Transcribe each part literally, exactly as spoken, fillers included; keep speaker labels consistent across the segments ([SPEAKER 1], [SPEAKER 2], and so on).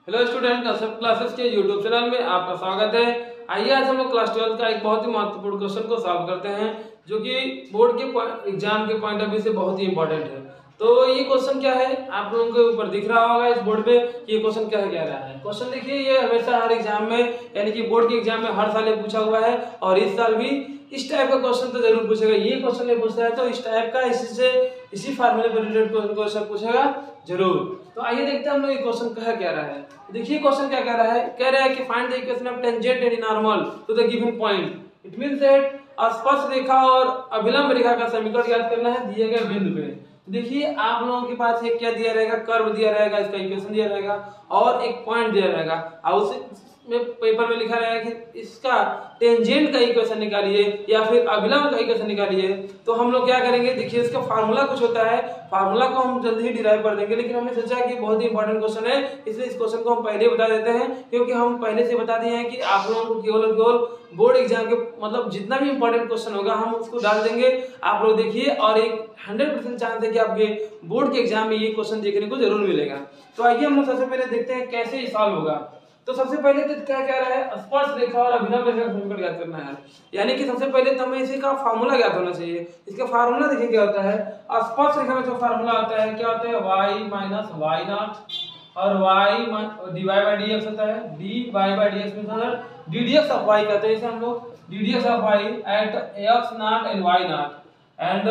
[SPEAKER 1] Hello student, concept classes के YouTube channel में आपका स्वागत है। आइए आज हम लोग क्लास ट्वेल्थ का एक बहुत ही महत्वपूर्ण क्वेश्चन को सॉल्व करते हैं, जो कि बोर्ड के एग्जाम के पॉइंट ऑफ व्यू से बहुत ही इंपॉर्टेंट है। तो ये क्वेश्चन क्या है, आप लोगों के ऊपर दिख रहा होगा इस बोर्ड पे कि ये क्वेश्चन क्या कह रहा है। क्वेश्चन देखिए, ये हमेशा हर एग्जाम में यानी कि बोर्ड के एग्जाम में हर साल ये पूछा हुआ है और इस साल भी इस टाइप का क्वेश्चन तो जरूर पूछेगा। ये क्वेश्चन नहीं पूछता है तो इस टाइप का इसी से इसी फार्मूले पर रिलेटेड क्वेश्चन पूछेगा जरूर। तो आइए देखते हैं हम लोग ये क्वेश्चन कह क्या रहा है। देखिए क्वेश्चन क्या कह रहा है, कह रहा है कि find the equation of tangent and normal to the given point. It means that स्पर्श रेखा और अभिलंब रेखा का समीकरण ज्ञात करना है दिए गए बिंदु पे। देखिए आप लोगों के पास एक क्या दिया रहेगा, कर्व दिया रहेगा, इसका इक्वेशन दिया रहेगा और एक पॉइंट दिया रहेगा और उसे में पेपर में लिखा रहेगा कि इसका टेंजेंट का इक्वेशन निकालिए या फिर अभिलंब का इक्वेशन निकालिए। तो हम लोग क्या करेंगे, देखिए इसका फार्मूला कुछ होता है, फार्मूला को हम जल्दी ही डिराइव कर देंगे, लेकिन हमने सोचा कि बहुत ही इंपॉर्टेंट क्वेश्चन है इसलिए इस क्वेश्चन को हम पहले बता देते हैं, क्योंकि हम पहले से बता दिए हैं कि आप लोगों को केवल केवल बोर्ड एग्जाम के मतलब जितना भी इंपॉर्टेंट क्वेश्चन होगा हम उसको डाल देंगे। आप लोग देखिए और एक हंड्रेड परसेंट चांस है कि आपके बोर्ड के एग्जाम में ये क्वेश्चन देखने को जरूर मिलेगा। तो आइए हम लोग सबसे पहले देखते हैं कैसे ये सॉल्व होगा। तो सबसे पहले तो क्या कह रहा है, स्पर्श रेखा और अभिलंब रेखा का समीकरण ज्ञात करना है। यानी कि सबसे पहले तो हमें इसी का फार्मूला ज्ञात होना चाहिए। इसका फार्मूला देखिए क्या होता है, स्पर्श रेखा में जो फार्मूला होता है क्या होता है, y माइनस वाई नॉट और y dy बाय dx होता है। dy by dx means d dx of y कहते हैं इसे हम लोग, d dx of y at x naught and y naught and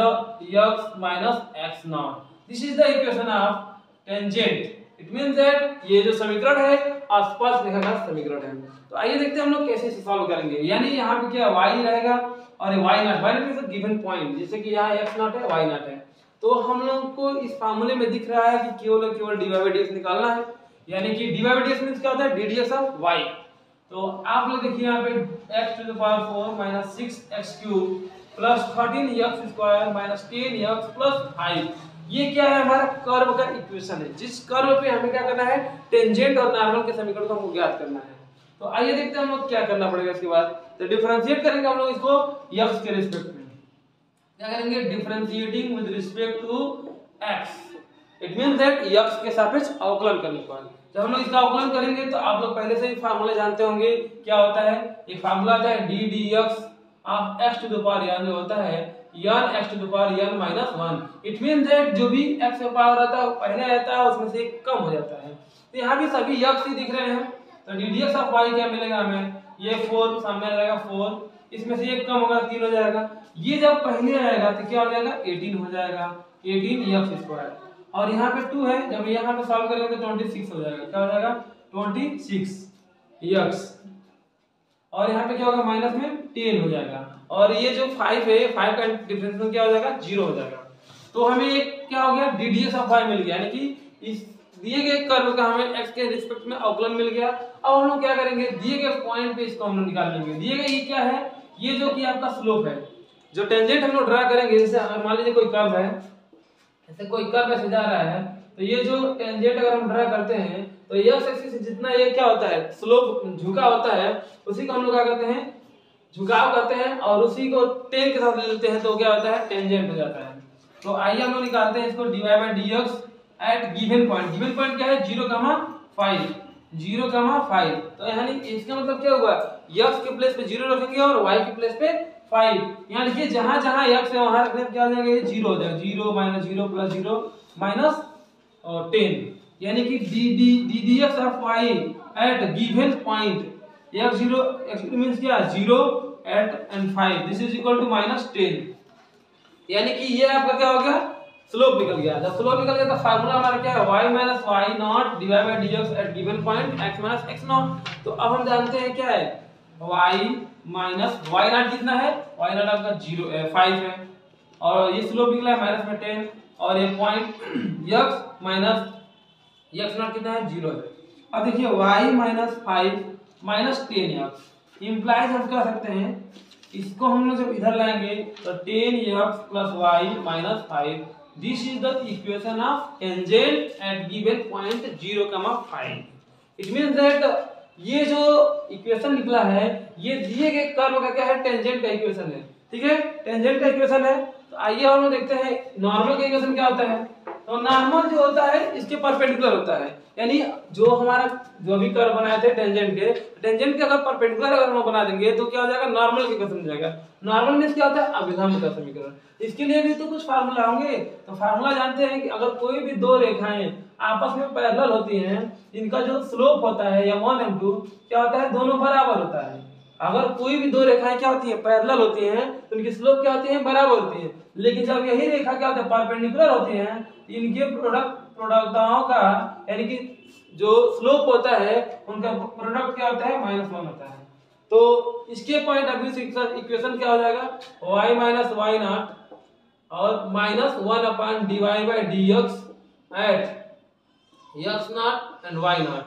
[SPEAKER 1] x minus x naught. This is the equation of tangent. It means that ये जो समीकरण है स्पर्श रेखा का समीकरण है। तो आइए देखते हैं हम लोग कैसे इसे सॉल्व करेंगे। यानी यहाँ पे क्या y रहेगा और y naught, y naught is a given point, जैसे कि यहाँ x नॉट है y नॉट है। तो हम लोग को इस फार्मूले में दिख रहा है कि केवल केवल dy बाय dx निकालना है। यानी कि dy बाय dx मींस क्या होता है, d dx ऑफ y। तो आप लोग देखिए यहाँ पे x to the power four minus six x cube plus thirteen x square minus ten x plus five, ये क्या है, हमारा कर्व का इक्वेशन है, जिस कर्व पे हमें क्या करना है, टेंजेंट और नॉर्मल के समीकरण को हमको ज्ञात करना है। तो आइए देखते हैं हम लोग क्या करना पड़ेगा इसके बाद। तो डिफरेंशिएट करेंगे हम लोग इसको x के रिस्पेक्ट में। क्या करेंगे, differentiating with respect to x। It means that x के सापेक्ष अवकलन करने पर जब हम लोग इसका अवकलन करेंगे तो आप लोग पहले से ही फार्मूला जानते होंगे क्या होता है। एक फार्मूला आता है d dx of x to the power n जो होता है n x to the power n minus one. It means that जो भी x का पावर आता है वो पहले आता है उसमें से कम हो जाता है। तो यहाँ भी सभी x ही दिख रहे हैं। तो d dx ऑफ y क्या मिलेगा हमें, ये फोर सामने आ जाएगा फोर, इसमें से एक कम होगा तीन हो जाएगा। ये जब पहले आएगा तो क्या हो जाएगा, एटीन हो जाएगा, एटीन x स्क्वायर। और यहाँ पे टू है, जब यहाँ पे सॉल्व करेंगे तो ट्वेंटी सिक्स हो जाएगा। क्या हो जाएगा, ट्वेंटी सिक्स x। और यहाँ पे क्या होगा, माइनस में टेन हो जाएगा। और ये जो फाइव है, फाइव का डिफरेंस में क्या हो जाएगा, जीरो हो जाएगा। तो हमें एक क्या हो गया, d dx ऑफ y मिल गया, यानी कि इस दिए गए कर्व का हमें x के रिस्पेक्ट में अवकलन मिल गया। अब हम लोग क्या करेंगे, दिए गए पॉइंट पे इसको हम लोग निकाल लेंगे। दिए गए ये क्या है, ये जो कि आपका स्लोप है, जो टेंजेंट हम लोग ड्रा करेंगे। जैसे अगर मान लीजिए कोई कर्व है, ऐसे कोई कर्व ऐसे जा रहा है, तो ये जो टेंजेंट अगर हम ड्रा करते हैं तो x एक्सिस से जितना ये क्या होता है, स्लोप झुका होता है, उसी को हम लोग क्या कहते हैं, झुकाव करते हैं और उसी को टेन के साथ ले लेते हैं तो क्या होता है, टेंजेंट हो जाता है। तो आइए हम लोग निकालते हैं इसको, dy by dx at given point. Given point क्या है, zero comma five, zero comma five. तो यानी इसका मतलब क्या हुआ, x के प्लेस पे जीरो रखेंगे और y के प्लेस पे फाइव। यहाँ देखिए जहां जहां x है वहां रखने पे क्या हो जाएगा, ये जीरो हो जाएगा, zero minus zero plus zero minus और टेन। यानी कि d d d dx of y at given point x zero x means क्या, zero at and five, this is equal to minus ten. यानी कि ये आपका क्या हो गया, स्लोप निकल गया। जब स्लोप निकल गया तो फार्मूला हमारा क्या है, y minus y naught dy by dx at given point x minus x naught. तो अब हम जानते हैं क्या है, y माइनस y नॉट कितना है, y नॉट आपका जीरो फाइव है और ये स्लोप निकला है माइनस में टेन और ये point x minus x naught कितना है, जीरो है। अब देखिए y minus five minus ten x implies हम कह सकते हैं, इसको हम लोग जब इधर लाएंगे तो ten x plus y minus five, this is the equation of tangent at given point zero comma five. It means that ये जो इक्वेशन निकला है ये दिए गए कर्व का क्या है, टेंजेंट का इक्वेशन है। ठीक है, टेंजेंट का इक्वेशन है। तो आइए हम लोग देखते हैं नॉर्मल का इक्वेशन क्या होता है। तो नॉर्मल जो होता है इसके परपेंडिकुलर होता है, यानी जो हमारा जो भी कर्व बनाए थे टेंजेंट के, टेंजेंट के अगर परपेंडिकुलर अगर हम बना देंगे तो क्या हो जाएगा, नॉर्मल के इक्वेशन हो जाएगा। नॉर्मल मींस क्या होता है, अभिलंब का समीकरण। इसके लिए भी तो कुछ फार्मूला होंगे, तो फार्मूला जानते हैं कि अगर कोई भी दो रेखाएं आपस में पैरेलल होती हैं, इनका जो स्लोप होता है या वन एम टू क्या होता है, दोनों बराबर होता है। अगर कोई भी दो रेखाएं क्या होती है, पैरेलल होती हैं, तो इनकी स्लोप क्या होती है, बराबर होती है। लेकिन जब यही रेखा क्या होती है, परपेंडिकुलर होती हैं, इनके प्रोडक्ट प्रोडक्टताओं का यानी कि जो स्लोप होता है उनका प्रोडक्ट क्या होता है, माइनस वन होता है। तो इसके पॉइंट ऑफ व्यू से इक्वेशन क्या हो जाएगा, y माइनस वाई नॉट और minus one upon d y by d x at x naught and y naught.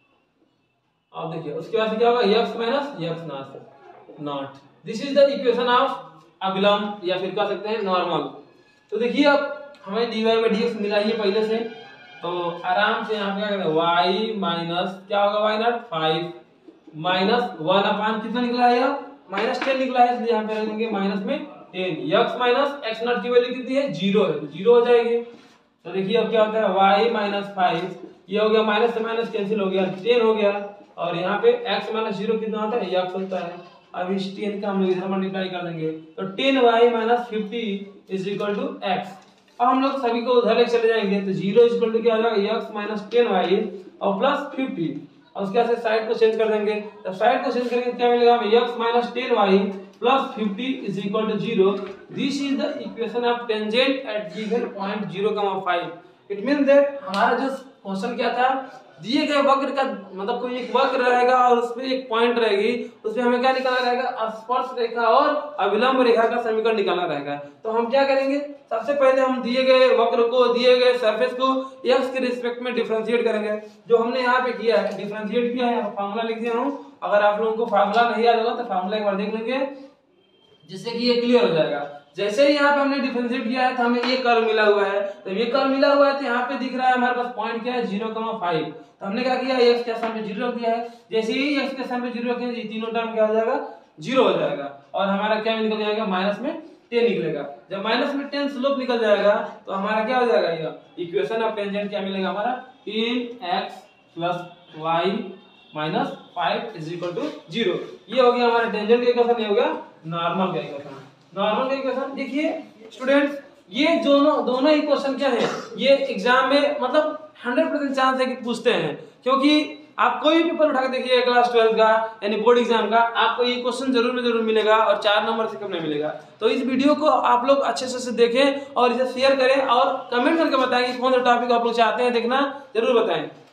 [SPEAKER 1] अब देखिए उसके बाद क्या होगा, x minus x naught naught. This is the equation of अभिलंब या फिर कह सकते हैं नॉर्मल। तो देखिए अब हमें dy बाई डी एक्स मिला ही है पहले से, तो आराम से यहाँ पे क्या करें, y माइनस क्या होगा y naught five minus one upon कितना निकला है, माइनस टेन निकला है, इसलिए यहाँ पे रख देंगे माइनस में ten. x minus x naught की वैल्यू कितनी है, जीरो है, तो जीरो हो जाएगी। तो देखिए अब क्या होता है, y माइनस फाइव ये हो गया, माइनस से माइनस कैंसिल हो गया, टेन हो गया, और यहाँ पे x माइनस जीरो कितना होता है, x होता है। अब इस टेन का हम लोग इधर मल्टीप्लाई कर देंगे, तो ten y minus fifty is equal to x. अब हम लोग सभी को उधर लेके चले जाएंगे, तो जीरो इज इक्वल टू क्या हो जाएगा, x माइनस टेन वाई और प्लस फिफ्टी, और उसके बाद साइड को चेंज कर देंगे। तो साइड को चेंज करके क्या मिलेगा हमें, x minus ten y plus fifty is equal to zero. This is the equation of tangent at given point zero comma five. It means that हमारा जो क्वेश्चन क्या था, दिए गए वक्र का मतलब कोई एक वक्र रहेगा और उसमें एक पॉइंट रहेगी, उसमें हमें क्या निकालना रहेगा, स्पर्श रेखा और अभिलंब रेखा का समीकरण निकालना रहेगा। तो हम क्या करेंगे, सबसे पहले हम दिए गए वक्र को, दिए गए सरफेस को x के रिस्पेक्ट में डिफरेंशिएट करेंगे, जो हमने यहाँ पे किया है, डिफरेंशिएट किया है, फार्मूला लिख दिया हूँ। अगर आप लोगों को फार्मूला नहीं याद होगा तो फार्मूला एक बार देख लेंगे, जिससे कि ये क्लियर हो जाएगा। जैसे ही यहाँ पे हमने डिफरेंशिएट किया है तो हमें ये कर्व मिला हुआ है, तो ये कर्व मिला हुआ है तो यहाँ पे दिख रहा है हमारे पास पॉइंट क्या है, जीरो कॉमा फाइव। तो हमने क्या किया, x के स्थान पे जीरो रख दिया है। जैसे ही x के स्थान पे जीरो रखेंगे, ये तीनों टर्म क्या हो जाएगा, जीरो हो जाएगा, और हमारा क्या निकल जाएगा, माइनस में टेन निकलेगा। जब माइनस में टेन स्लोप निकल जाएगा तो हमारा क्या हो जाएगा, ये इक्वेशन ऑफ टेंजेंट क्या मिलेगा हमारा, ten x plus y minus five is equal to zero. ये हो गया हमारा टेंजेंट का इक्वेशन, ये हो गया नॉर्मल का इक्वेशन। नॉर्मल का इक्वेशन देखिए स्टूडेंट्स, ये दोनों दोनों इक्वेशन क्या है, ये एग्जाम में मतलब हंड्रेड परसेंट चांस है कि पूछते हैं, क्योंकि आप कोई भी पेपर उठा के देखिए क्लास ट्वेल्थ का यानी बोर्ड एग्जाम का, आपको ये क्वेश्चन जरूर में जरूर मिलेगा और चार नंबर से कम नहीं मिलेगा। तो इस वीडियो को आप लोग अच्छे से देखें और इसे शेयर करें और कमेंट करके बताएं कि कौन सा टॉपिक आप लोग चाहते हैं देखना, जरूर बताएं।